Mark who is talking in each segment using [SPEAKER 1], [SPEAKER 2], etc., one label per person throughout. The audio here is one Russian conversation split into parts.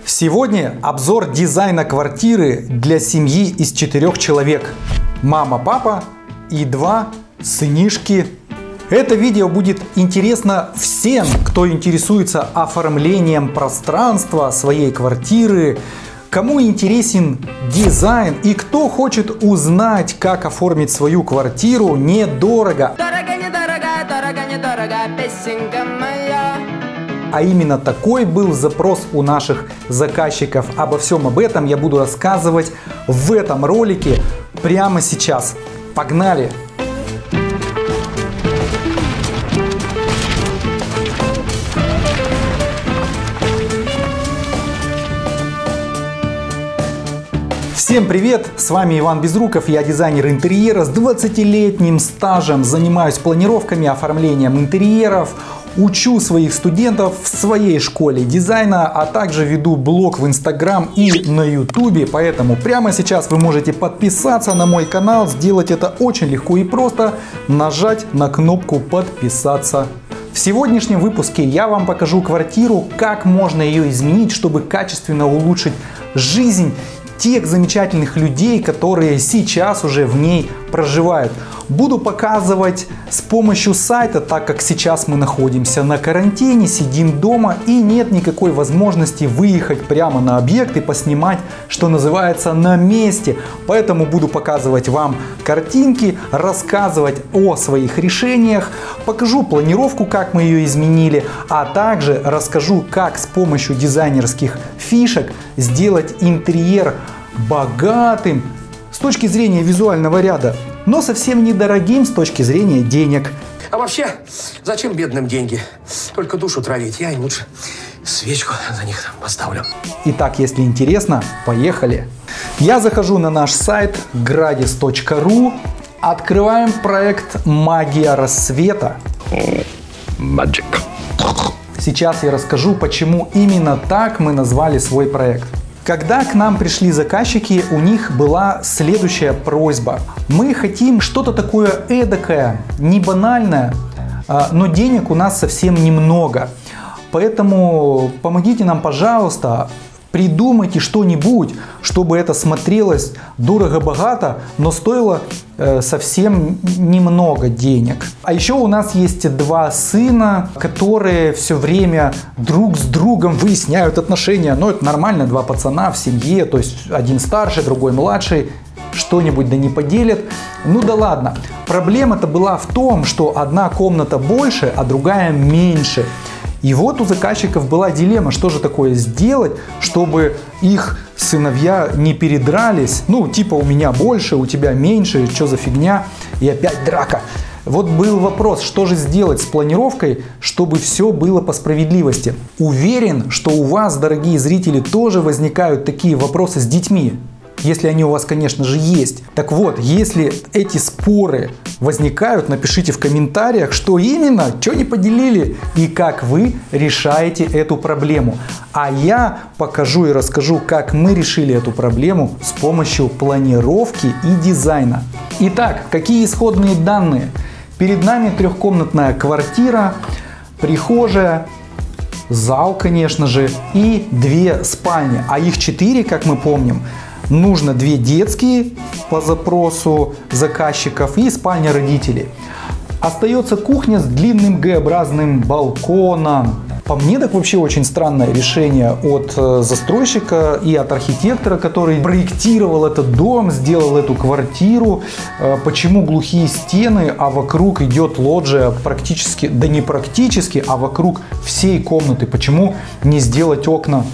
[SPEAKER 1] Сегодня обзор дизайна квартиры для семьи из 4 человек. Мама, папа и 2 сынишки. Это видео будет интересно всем, кто интересуется оформлением пространства своей квартиры, кому интересен дизайн и кто хочет узнать, как оформить свою квартиру недорого.
[SPEAKER 2] Дорого, недорого, дорого, недорого, песенка моя.
[SPEAKER 1] А именно такой был запрос у наших заказчиков. Обо всем об этом я буду рассказывать в этом ролике прямо сейчас. Погнали! Всем привет! С вами Иван Безруков, я дизайнер интерьера с 20-летним стажем, занимаюсь планировками, оформлением интерьеров, учу своих студентов в своей школе дизайна, а также веду блог в Instagram и на YouTube, поэтому прямо сейчас вы можете подписаться на мой канал, сделать это очень легко и просто, нажать на кнопку подписаться. В сегодняшнем выпуске я вам покажу квартиру, как можно ее изменить, чтобы качественно улучшить жизнь тех замечательных людей, которые сейчас уже в ней проживают. Буду показывать с помощью сайта, так как сейчас мы находимся на карантине, сидим дома и нет никакой возможности выехать прямо на объект и поснимать, что называется, на месте. Поэтому буду показывать вам картинки, рассказывать о своих решениях, покажу планировку, как мы ее изменили, а также расскажу, как с помощью дизайнерских фишек сделать интерьер богатым с точки зрения визуального ряда, но совсем недорогим с точки зрения денег.
[SPEAKER 3] А вообще, зачем бедным деньги? Только душу травить. Я им лучше свечку за них поставлю.
[SPEAKER 1] Итак, если интересно, поехали. Я захожу на наш сайт gradis.ru, открываем проект «Магия рассвета».
[SPEAKER 3] Magic.
[SPEAKER 1] Сейчас я расскажу, почему именно так мы назвали свой проект. Когда к нам пришли заказчики, у них была следующая просьба. Мы хотим что-то такое эдакое, не банальное, но денег у нас совсем немного. Поэтому помогите нам, пожалуйста, придумайте что-нибудь, чтобы это смотрелось дорого-богато, но стоило совсем немного денег. А еще у нас есть 2 сына, которые все время друг с другом выясняют отношения. Но это нормально, 2 пацана в семье, то есть один старший, другой младший, что-нибудь да не поделят. Ну да ладно. Проблема-то была в том, что одна комната больше, а другая меньше. И вот у заказчиков была дилемма, что же такое сделать, чтобы их сыновья не передрались. Ну, типа у меня больше, у тебя меньше, что за фигня, и опять драка. Вот был вопрос, что же сделать с планировкой, чтобы все было по справедливости. Уверен, что у вас, дорогие зрители, тоже возникают такие вопросы с детьми. Если они у вас, конечно же, есть. Так вот, если эти споры возникают, напишите в комментариях, что именно, что не поделили и как вы решаете эту проблему. А я покажу и расскажу, как мы решили эту проблему с помощью планировки и дизайна. Итак, какие исходные данные? Перед нами 3-комнатная квартира, прихожая, зал, конечно же, и 2 спальни, а их 4, как мы помним. Нужно 2 детские по запросу заказчиков и спальня родителей. Остается кухня с длинным Г-образным балконом. По мне, так вообще очень странное решение от застройщика и от архитектора, который проектировал этот дом, сделал эту квартиру. Почему глухие стены, а вокруг идет лоджия практически, да не практически, а вокруг всей комнаты? Почему не сделать окна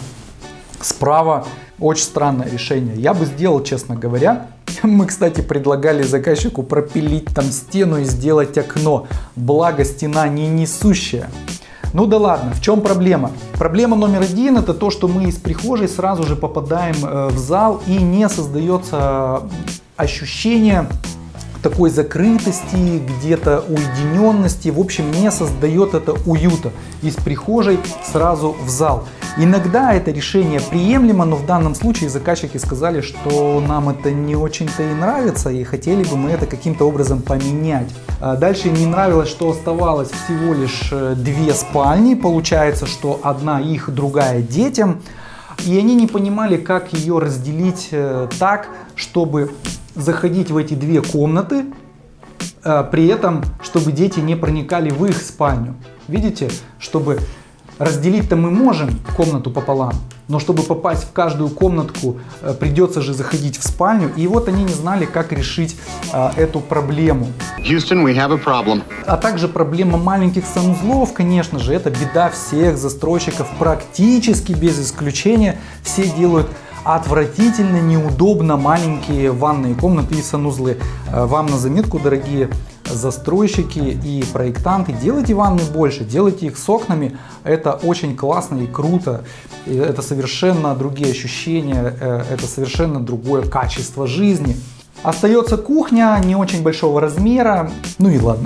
[SPEAKER 1] справа? Очень странное решение. Я бы сделал, честно говоря. Мы, кстати, предлагали заказчику пропилить там стену и сделать окно. Благо, стена не несущая. Ну да ладно, в чем проблема? Проблема номер 1 это то, что мы из прихожей сразу же попадаем в зал и не создается ощущение такой закрытости, где-то уединенности. В общем, не создает это уюта. Из прихожей сразу в зал. Иногда это решение приемлемо, но в данном случае заказчики сказали, что нам это не очень-то и нравится, и хотели бы мы это каким-то образом поменять. Дальше им не нравилось, что оставалось всего лишь 2 спальни, получается, что одна их, другая детям. И они не понимали, как ее разделить так, чтобы заходить в эти две комнаты, при этом, чтобы дети не проникали в их спальню. Видите, чтобы разделить-то мы можем комнату пополам, но чтобы попасть в каждую комнатку, придется же заходить в спальню. И вот они не знали, как решить эту проблему.
[SPEAKER 4] Houston, we have a problem.
[SPEAKER 1] А также проблема маленьких санузлов, конечно же, это беда всех застройщиков, практически без исключения. Все делают отвратительно, неудобно маленькие ванные комнаты и санузлы. Вам на заметку, дорогие застройщики и проектанты, делайте ванны больше, делайте их с окнами. Это очень классно и круто. И это совершенно другие ощущения, это совершенно другое качество жизни. Остается кухня не очень большого размера. Ну и ладно.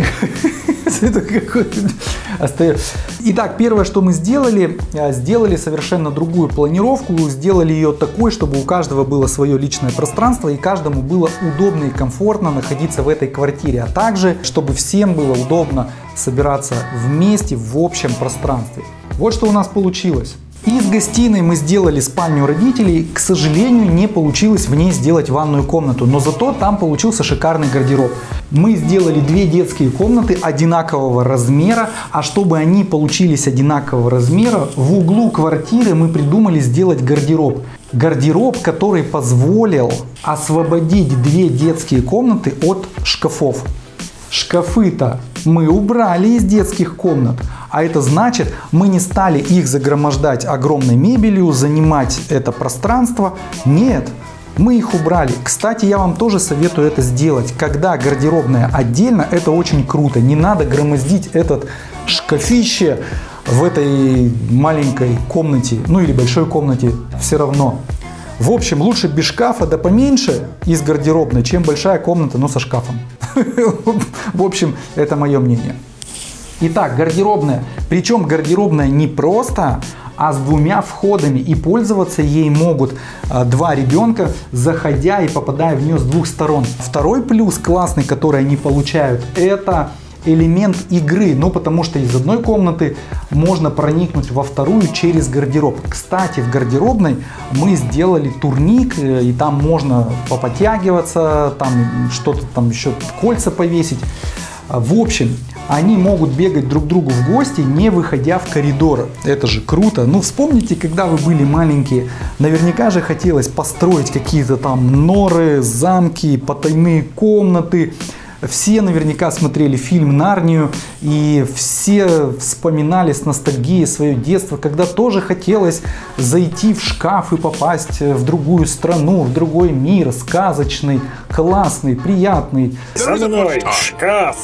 [SPEAKER 1] Итак, первое, что мы сделали совершенно другую планировку, сделали ее такой, чтобы у каждого было свое личное пространство и каждому было удобно и комфортно находиться в этой квартире, а также, чтобы всем было удобно собираться вместе в общем пространстве. Вот что у нас получилось. Из гостиной мы сделали спальню родителей. К сожалению, не получилось в ней сделать ванную комнату, но зато там получился шикарный гардероб. Мы сделали две детские комнаты одинакового размера, а чтобы они получились одинакового размера, в углу квартиры мы придумали сделать гардероб. Гардероб, который позволил освободить две детские комнаты от шкафов. Шкафы-то мы убрали из детских комнат, а это значит, мы не стали их загромождать огромной мебелью, занимать это пространство. Нет, мы их убрали. Кстати, я вам тоже советую это сделать. Когда гардеробная отдельно, это очень круто. Не надо громоздить этот шкафище в этой маленькой комнате, ну или большой комнате, все равно. В общем, лучше без шкафа, да поменьше из гардеробной, чем большая комната, но со шкафом. В общем, это мое мнение. Итак, гардеробная. Причем гардеробная не просто, а с двумя входами. И пользоваться ей могут два ребенка, заходя и попадая в нее с двух сторон. Второй плюс классный, который они получают, это элемент игры, ну потому что из одной комнаты можно проникнуть во вторую через гардероб. Кстати, в гардеробной мы сделали турник, и там можно поподтягиваться, там что-то там еще, кольца повесить. В общем, они могут бегать друг к другу в гости, не выходя в коридор. Это же круто. Ну, вспомните, когда вы были маленькие, наверняка же хотелось построить какие-то там норы, замки, потайные комнаты. Все наверняка смотрели фильм «Нарнию», и все вспоминали с ностальгией свое детство, когда тоже хотелось зайти в шкаф и попасть в другую страну, в другой мир, сказочный, классный, приятный.
[SPEAKER 5] За мной, шкаф!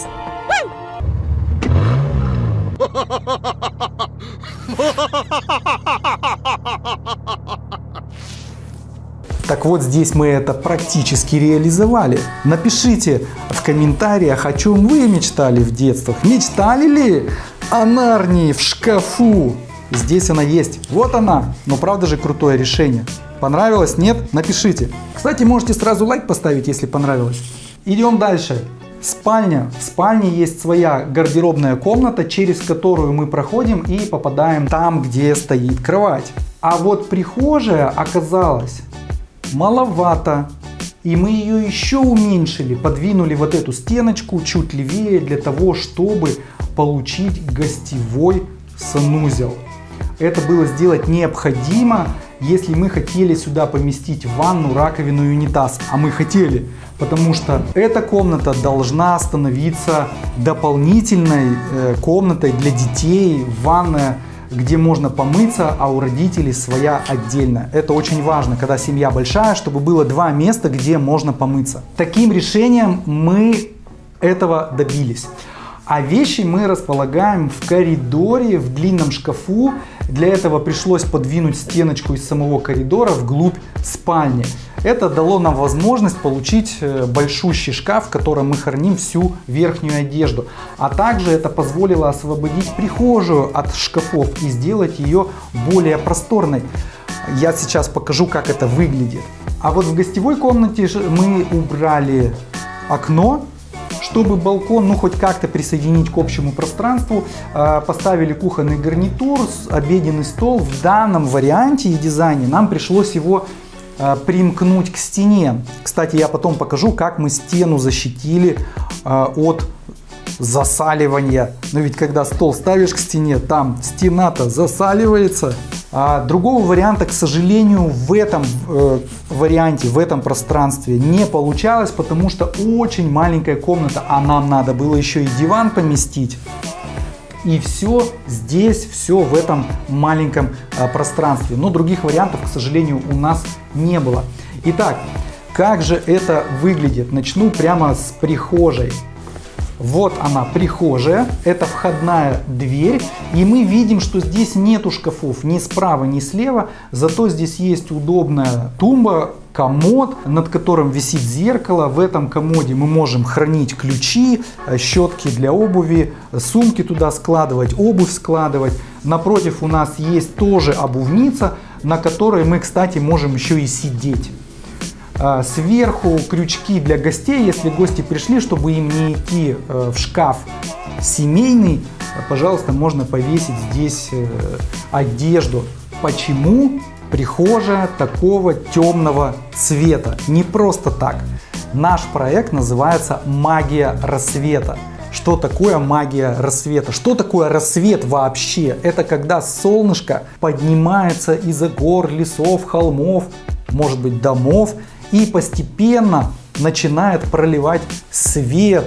[SPEAKER 1] Так вот, здесь мы это практически реализовали. Напишите в комментариях, о чем вы мечтали в детствах. Мечтали ли о Нарнии в шкафу? Здесь она есть. Вот она. Но правда же крутое решение. Понравилось? Нет? Напишите. Кстати, можете сразу лайк поставить, если понравилось. Идем дальше. Спальня. В спальне есть своя гардеробная комната, через которую мы проходим и попадаем там, где стоит кровать. А вот прихожая оказалась маловато, и мы ее еще уменьшили, подвинули вот эту стеночку чуть левее для того, чтобы получить гостевой санузел. Это было сделать необходимо, если мы хотели сюда поместить ванну, раковину и унитаз, а мы хотели, потому что эта комната должна становиться дополнительной комнатой для детей, ванная, где можно помыться, а у родителей своя отдельно. Это очень важно, когда семья большая, чтобы было два места, где можно помыться. Таким решением мы этого добились. А вещи мы располагаем в коридоре, в длинном шкафу. Для этого пришлось подвинуть стеночку из самого коридора вглубь спальни. Это дало нам возможность получить большущий шкаф, в котором мы храним всю верхнюю одежду. А также это позволило освободить прихожую от шкафов и сделать ее более просторной. Я сейчас покажу, как это выглядит. А вот в гостевой комнате мы убрали окно, Чтобы балкон, ну, хоть как-то присоединить к общему пространству, поставили кухонный гарнитур, обеденный стол. В данном варианте и дизайне нам пришлось его примкнуть к стене. Кстати, я потом покажу, как мы стену защитили от засаливания. Но ведь когда стол ставишь к стене, там стена-то засаливается. А другого варианта, к сожалению, в этом варианте, в этом пространстве не получалось, потому что очень маленькая комната, а нам надо было еще и диван поместить. И все здесь, все в этом маленьком пространстве. Но других вариантов, к сожалению, у нас не было. Итак, как же это выглядит? Начну прямо с прихожей. Вот она, прихожая, это входная дверь, и мы видим, что здесь нету шкафов ни справа, ни слева, зато здесь есть удобная тумба, комод, над которым висит зеркало. В этом комоде мы можем хранить ключи, щетки для обуви, сумки туда складывать, обувь складывать. Напротив у нас есть тоже обувница, на которой мы, кстати, можем еще и сидеть. Сверху крючки для гостей, если гости пришли, чтобы им не идти в шкаф семейный, пожалуйста, можно повесить здесь одежду. Почему прихожая такого темного цвета? Не просто так. Наш проект называется «Магия рассвета». Что такое магия рассвета? Что такое рассвет вообще? Это когда солнышко поднимается из-за гор, лесов, холмов, может быть, домов, и постепенно начинает проливать свет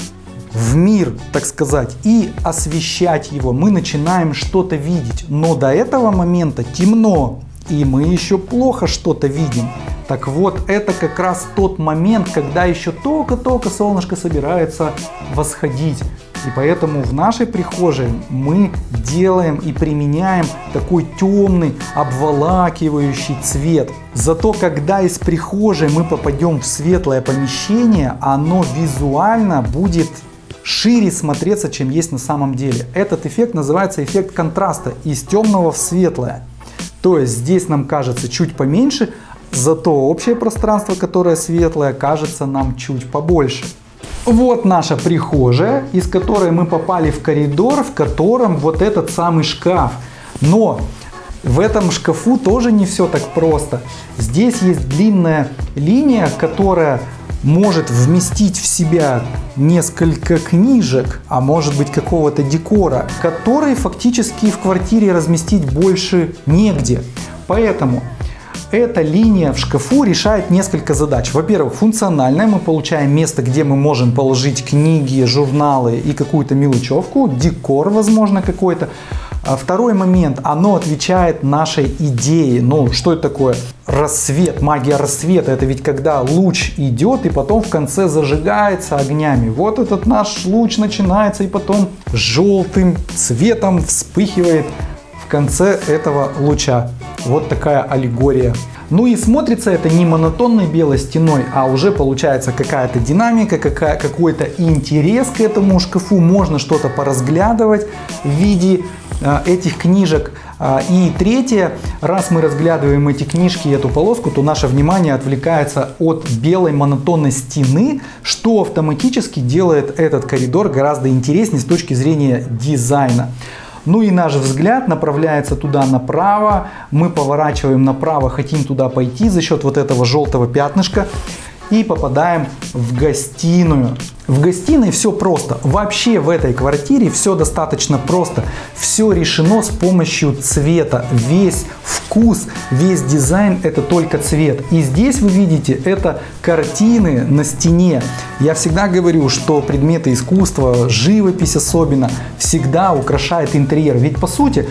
[SPEAKER 1] в мир, так сказать, и освещать его. Мы начинаем что-то видеть, но до этого момента темно, и мы еще плохо что-то видим. Так вот, это как раз тот момент, когда еще только-только солнышко собирается восходить. И поэтому в нашей прихожей мы делаем и применяем такой темный, обволакивающий цвет. Зато когда из прихожей мы попадем в светлое помещение, оно визуально будет шире смотреться, чем есть на самом деле. Этот эффект называется эффект контраста, из темного в светлое. То есть здесь нам кажется чуть поменьше, зато общее пространство, которое светлое, кажется нам чуть побольше. Вот наша прихожая, из которой мы попали в коридор, в котором вот этот самый шкаф. Но в этом шкафу тоже не все так просто. Здесь есть длинная линия, которая может вместить в себя несколько книжек, а может быть какого-то декора, который фактически в квартире разместить больше негде. Поэтому эта линия в шкафу решает несколько задач. Во-первых, функциональная. Мы получаем место, где мы можем положить книги, журналы и какую-то мелочевку, декор, возможно, какой-то. Второй момент, оно отвечает нашей идее. Ну, что это такое? Рассвет, магия рассвета. Это ведь когда луч идет и потом в конце зажигается огнями. Вот этот наш луч начинается и потом желтым цветом вспыхивает в конце этого луча. Вот такая аллегория. Ну и смотрится это не монотонной белой стеной, а уже получается какая-то динамика, какой-то интерес к этому шкафу. Можно что-то поразглядывать в виде этих книжек. И третье, раз мы разглядываем эти книжки и эту полоску, то наше внимание отвлекается от белой монотонной стены, что автоматически делает этот коридор гораздо интереснее с точки зрения дизайна. Ну и наш взгляд направляется туда направо, мы поворачиваем направо, хотим туда пойти за счет вот этого желтого пятнышка и попадаем в гостиную. В гостиной все просто. Вообще в этой квартире все достаточно просто. Все решено с помощью цвета. Весь вкус, весь дизайн — это только цвет. И здесь вы видите, это картины на стене. Я всегда говорю, что предметы искусства, живопись особенно, всегда украшает интерьер. Ведь по сути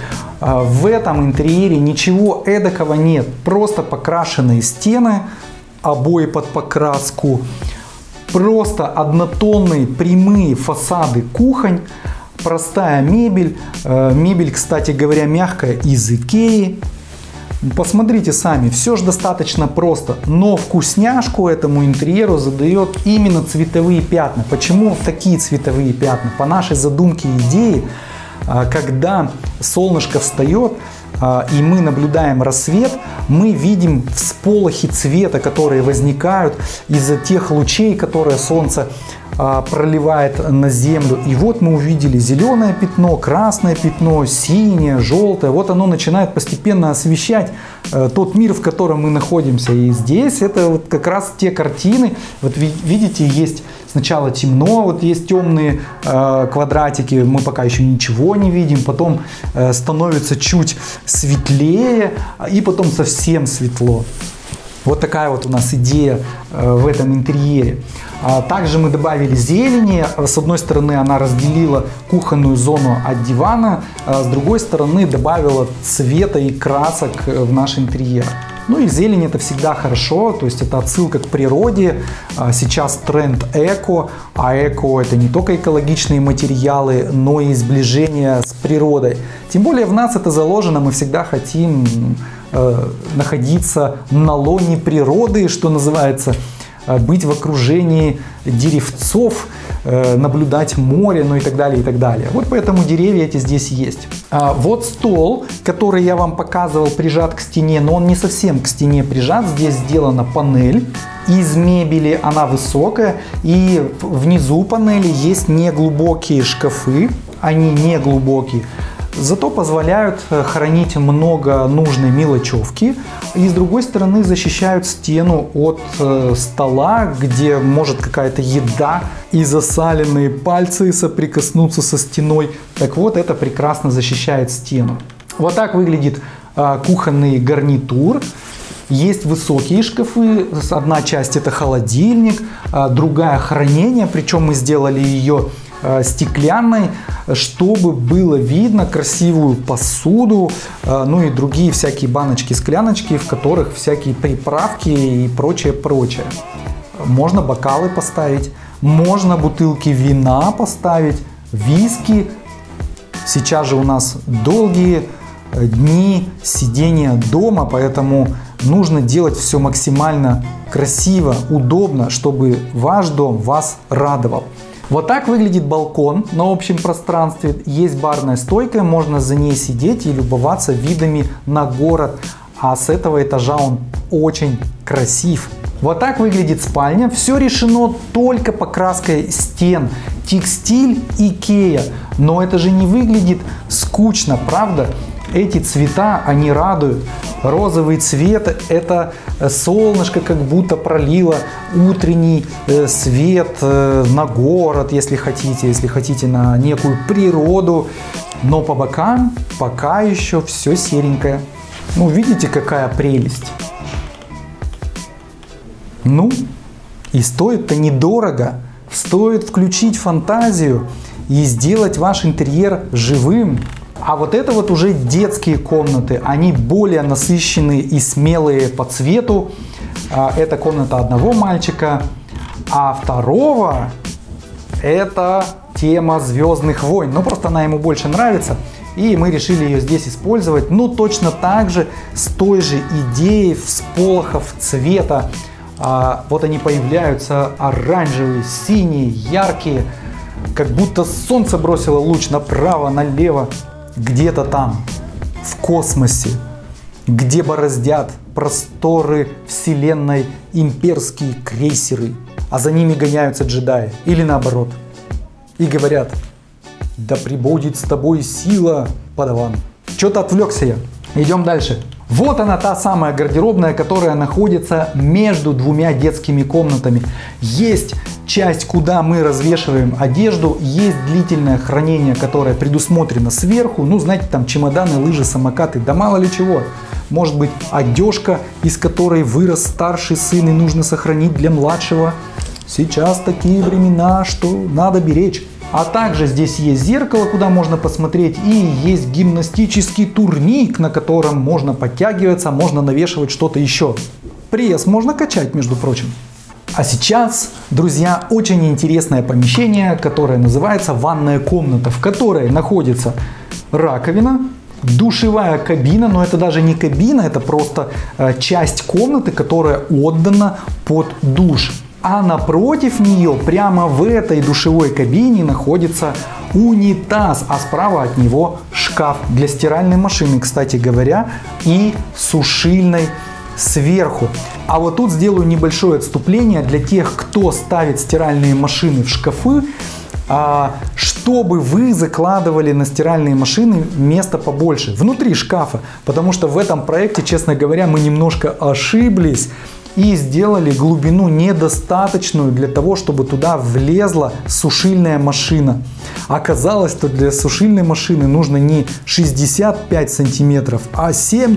[SPEAKER 1] в этом интерьере ничего эдакого нет. Просто покрашенные стены, обои под покраску, просто однотонные прямые фасады кухонь, простая мебель. Мебель, кстати говоря, мягкая, из Икеи. Посмотрите сами, все же достаточно просто, но вкусняшку этому интерьеру задает именно цветовые пятна. Почему такие цветовые пятна? По нашей задумке и идее, когда солнышко встает и мы наблюдаем рассвет, мы видим всполохи цвета, которые возникают из-за тех лучей, которые солнце проливает на землю. И вот мы увидели зеленое пятно, красное пятно, синее, желтое. Вот оно начинает постепенно освещать тот мир, в котором мы находимся. И здесь это вот как раз те картины. Вот видите, есть сначала темно, вот есть темные квадратики, мы пока еще ничего не видим. Потом становится чуть светлее, и потом совсем светло. Вот такая вот у нас идея в этом интерьере. Также мы добавили зелени. С одной стороны она разделила кухонную зону от дивана, а с другой стороны добавила цвета и красок в наш интерьер. Ну и зелень это всегда хорошо, то есть это отсылка к природе. Сейчас тренд эко, а эко это не только экологичные материалы, но и сближение с природой. Тем более в нас это заложено, мы всегда хотим находиться на лоне природы, что называется, быть в окружении деревцов, наблюдать море, ну и так далее, и так далее. Вот поэтому деревья эти здесь есть. Вот стол, который я вам показывал, прижат к стене, но он не совсем к стене прижат. Здесь сделана панель из мебели, она высокая, и внизу панели есть неглубокие шкафы, они не глубокие. Зато позволяют хранить много нужной мелочевки и с другой стороны защищают стену от стола, где может какая-то еда и засаленные пальцы соприкоснуться со стеной. Так вот, это прекрасно защищает стену. Вот так выглядит кухонный гарнитур. Есть высокие шкафы, одна часть это холодильник, другая хранение, причем мы сделали ее стеклянной, чтобы было видно красивую посуду, ну и другие всякие баночки, скляночки, в которых всякие приправки и прочее. Можно бокалы поставить, можно бутылки вина поставить, виски. Сейчас же у нас долгие дни сидения дома, поэтому нужно делать все максимально красиво, удобно, чтобы ваш дом вас радовал. Вот так выглядит балкон на общем пространстве. Есть барная стойка, можно за ней сидеть и любоваться видами на город. А с этого этажа он очень красив. Вот так выглядит спальня. Все решено только покраской стен. Текстиль Икея. Но это же не выглядит скучно, правда? Эти цвета, они радуют. Розовый цвет – это солнышко как будто пролило утренний свет на город, если хотите на некую природу. Но по бокам пока еще все серенькое. Ну, видите, какая прелесть. Ну, и стоит-то недорого. Стоит включить фантазию и сделать ваш интерьер живым. А вот это вот уже детские комнаты, они более насыщенные и смелые по цвету. Это комната одного мальчика, а второго это тема «Звездных войн». Ну просто она ему больше нравится, и мы решили ее здесь использовать. Ну точно так же, с той же идеей всполохов цвета. Вот они появляются оранжевые, синие, яркие, как будто солнце бросило луч направо, налево. Где-то там, в космосе, где бороздят просторы вселенной имперские крейсеры, а за ними гоняются джедаи, или наоборот, и говорят: «Да пребудет с тобой сила, подаван». Что-то отвлекся я. Идем дальше. Вот она, та самая гардеробная, которая находится между двумя детскими комнатами. Есть часть, куда мы развешиваем одежду, есть длительное хранение, которое предусмотрено сверху. Ну, знаете, там чемоданы, лыжи, самокаты, да мало ли чего. Может быть, одежка, из которой вырос старший сын и нужно сохранить для младшего. Сейчас такие времена, что надо беречь. А также здесь есть зеркало, куда можно посмотреть, и есть гимнастический турник, на котором можно подтягиваться, можно навешивать что-то еще. Пресс можно качать, между прочим. А сейчас, друзья, очень интересное помещение, которое называется ванная комната, в которой находится раковина, душевая кабина, но это даже не кабина, это просто часть комнаты, которая отдана под душ. А напротив нее, прямо в этой душевой кабине, находится унитаз, а справа от него шкаф для стиральной машины, кстати говоря, и сушильной сверху. А вот тут сделаю небольшое отступление для тех, кто ставит стиральные машины в шкафы, чтобы вы закладывали на стиральные машины место побольше внутри шкафа, потому что в этом проекте, честно говоря, мы немножко ошиблись и сделали глубину недостаточную для того, чтобы туда влезла сушильная машина. Оказалось, что для сушильной машины нужно не 65 сантиметров, а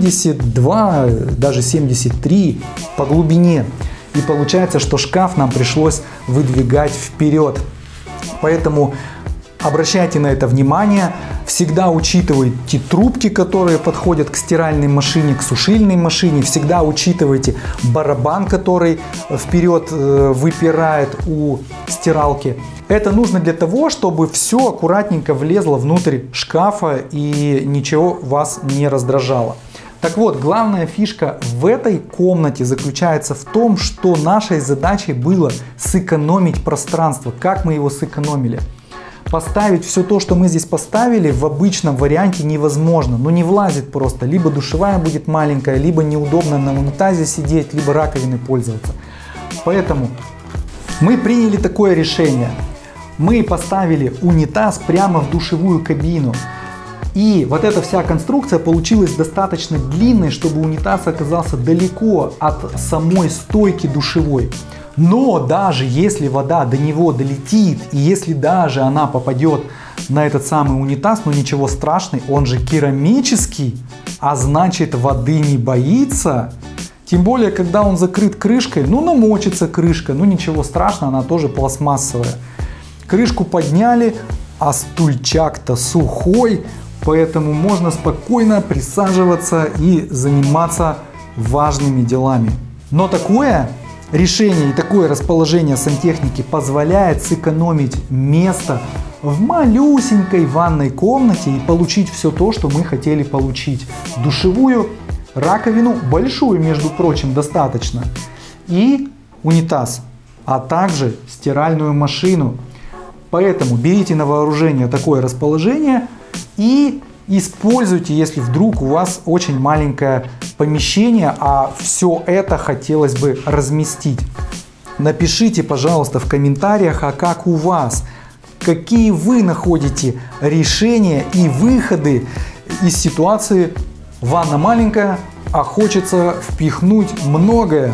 [SPEAKER 1] 72, даже 73 по глубине. И получается, что шкаф нам пришлось выдвигать вперед. Поэтому обращайте на это внимание. Всегда учитывайте трубки, которые подходят к стиральной машине, к сушильной машине. Всегда учитывайте барабан, который вперед выпирает у стиралки. Это нужно для того, чтобы все аккуратненько влезло внутрь шкафа и ничего вас не раздражало. Так вот, главная фишка в этой комнате заключается в том, что нашей задачей было сэкономить пространство. Как мы его сэкономили? Поставить все то, что мы здесь поставили, в обычном варианте невозможно. Ну не влазит просто. Либо душевая будет маленькая, либо неудобно на унитазе сидеть, либо раковиной пользоваться. Поэтому мы приняли такое решение. Мы поставили унитаз прямо в душевую кабину. И вот эта вся конструкция получилась достаточно длинной, чтобы унитаз оказался далеко от самой стойки душевой. Но даже если вода до него долетит, и если даже она попадет на этот самый унитаз, ну ничего страшного, он же керамический, а значит воды не боится. Тем более, когда он закрыт крышкой, ну намочится крышка, ну ничего страшного, она тоже пластмассовая. Крышку подняли, а стульчак-то сухой, поэтому можно спокойно присаживаться и заниматься важными делами. Но такое решение и такое расположение сантехники позволяет сэкономить место в малюсенькой ванной комнате и получить все то, что мы хотели получить. Душевую, раковину, большую, между прочим, достаточно, и унитаз, а также стиральную машину. Поэтому берите на вооружение такое расположение и используйте, если вдруг у вас очень маленькое помещение, а все это хотелось бы разместить. Напишите, пожалуйста, в комментариях, а как у вас, какие вы находите решения и выходы из ситуации: ванна маленькая, а хочется впихнуть многое.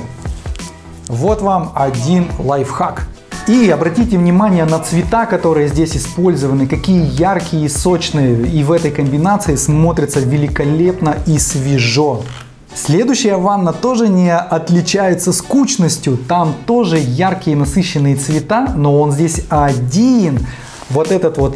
[SPEAKER 1] Вот вам один лайфхак. И обратите внимание на цвета, которые здесь использованы, какие яркие и сочные, и в этой комбинации смотрится великолепно и свежо. Следующая ванна тоже не отличается скучностью, там тоже яркие насыщенные цвета, но он здесь один. Вот этот вот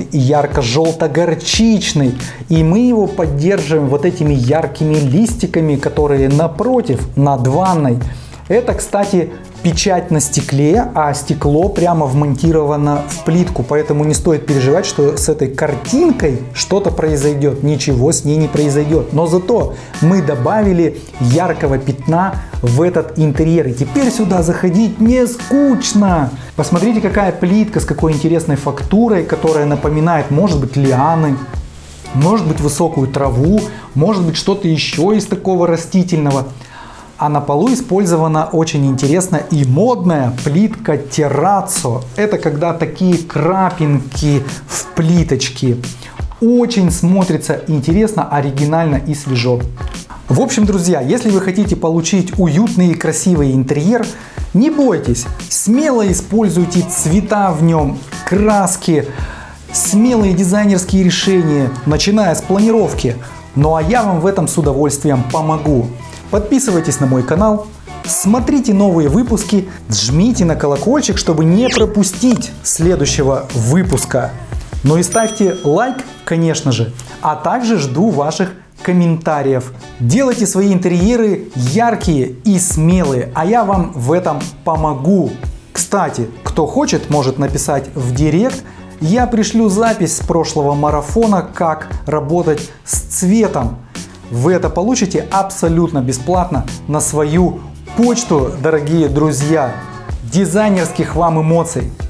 [SPEAKER 1] ярко-желто-горчичный, и мы его поддерживаем вот этими яркими листиками, которые напротив, над ванной. Это, кстати, печать на стекле, а стекло прямо вмонтировано в плитку, поэтому не стоит переживать, что с этой картинкой что-то произойдет. Ничего с ней не произойдет. Но зато мы добавили яркого пятна в этот интерьер, и теперь сюда заходить не скучно. Посмотрите, какая плитка, с какой интересной фактурой, которая напоминает, может быть, лианы, может быть, высокую траву, может быть, что-то еще из такого растительного. А на полу использована очень интересная и модная плитка терраццо. Это когда такие крапинки в плиточке. Очень смотрится интересно, оригинально и свежо. В общем, друзья, если вы хотите получить уютный и красивый интерьер, не бойтесь, смело используйте цвета в нем, краски, смелые дизайнерские решения, начиная с планировки. Ну а я вам в этом с удовольствием помогу. Подписывайтесь на мой канал, смотрите новые выпуски, жмите на колокольчик, чтобы не пропустить следующего выпуска. Ну и ставьте лайк, конечно же, а также жду ваших комментариев. Делайте свои интерьеры яркие и смелые, а я вам в этом помогу. Кстати, кто хочет, может написать в директ. Я пришлю запись с прошлого марафона, как работать с цветом. Вы это получите абсолютно бесплатно на свою почту, дорогие друзья. Дизайнерских вам эмоций!